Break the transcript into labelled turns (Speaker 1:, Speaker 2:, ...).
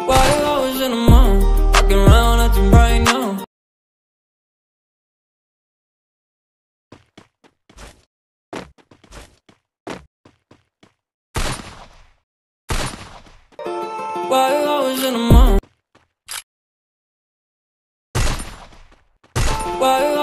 Speaker 1: Why you always in the mood? Walking around acting right now. Why you always in the mood? Why you